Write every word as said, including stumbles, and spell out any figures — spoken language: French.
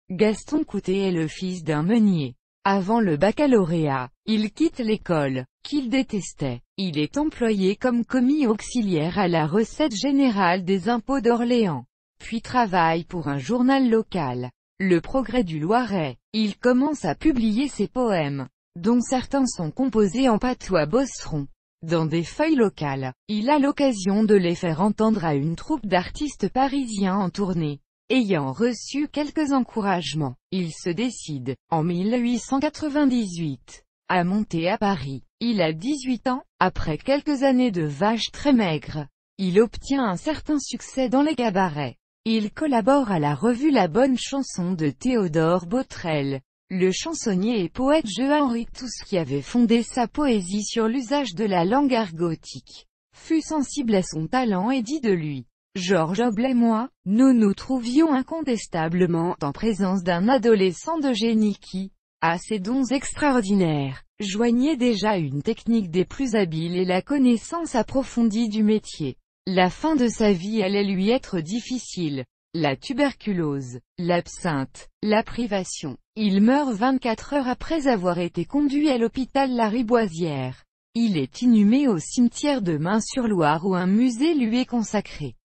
Gaston Coutet est le fils d'un meunier. Avant le baccalauréat, il quitte l'école, qu'il détestait. Il est employé comme commis auxiliaire à la recette générale des impôts d'Orléans. Puis travaille pour un journal local, Le Progrès du Loiret. Il commence à publier ses poèmes, dont certains sont composés en patois bosseron, dans des feuilles locales. Il a l'occasion de les faire entendre à une troupe d'artistes parisiens en tournée. Ayant reçu quelques encouragements, il se décide, en mille huit cent quatre-vingt-dix-huit, à monter à Paris. Il a dix-huit ans. Après quelques années de vaches très maigres, il obtient un certain succès dans les cabarets. Il collabore à la revue La Bonne Chanson de Théodore Botrel, le chansonnier et poète Jehan Ritous, qui avait fondé sa poésie sur l'usage de la langue argotique, fut sensible à son talent et dit de lui: Georges Oble et moi, nous nous trouvions incontestablement en présence d'un adolescent de génie qui, à ses dons extraordinaires, joignait déjà une technique des plus habiles et la connaissance approfondie du métier. La fin de sa vie allait lui être difficile. La tuberculose, l'absinthe, la privation. Il meurt vingt-quatre heures après avoir été conduit à l'hôpital Lariboisière. Il est inhumé au cimetière de Mains-sur-Loire où un musée lui est consacré.